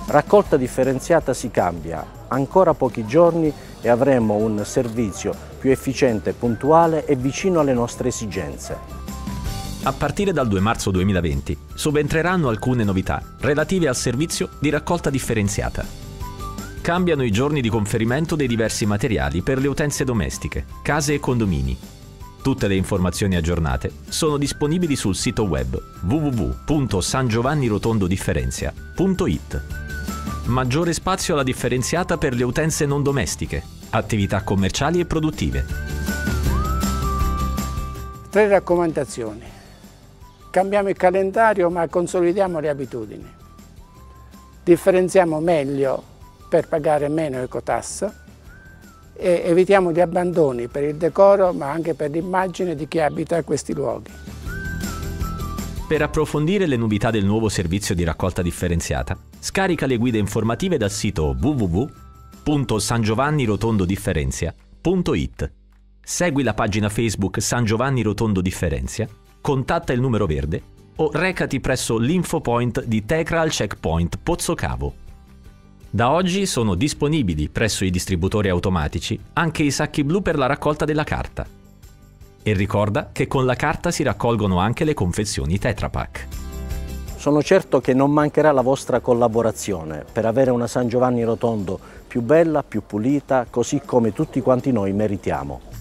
Raccolta differenziata si cambia, ancora pochi giorni e avremo un servizio più efficiente, puntuale e vicino alle nostre esigenze. A partire dal 2 marzo 2020 subentreranno alcune novità relative al servizio di raccolta differenziata. Cambiano i giorni di conferimento dei diversi materiali per le utenze domestiche, case e condomini. Tutte le informazioni aggiornate sono disponibili sul sito web www.sangiovannirotondodifferenzia.it. Maggiore spazio alla differenziata per le utenze non domestiche, attività commerciali e produttive. 3 raccomandazioni. Cambiamo il calendario ma consolidiamo le abitudini. Differenziamo meglio per pagare meno ecotassa e evitiamo gli abbandoni per il decoro ma anche per l'immagine di chi abita questi luoghi. Per approfondire le novità del nuovo servizio di raccolta differenziata, scarica le guide informative dal sito www.sangiovannirotondodifferenzia.it. Segui la pagina Facebook San Giovanni Rotondo Differenzia, contatta il numero verde o recati presso l'Info Point di Tecral Checkpoint Pozzocavo. Da oggi sono disponibili presso i distributori automatici anche i sacchi blu per la raccolta della carta. E ricorda che con la carta si raccolgono anche le confezioni Tetra Pak. Sono certo che non mancherà la vostra collaborazione per avere una San Giovanni Rotondo più bella, più pulita, così come tutti quanti noi meritiamo.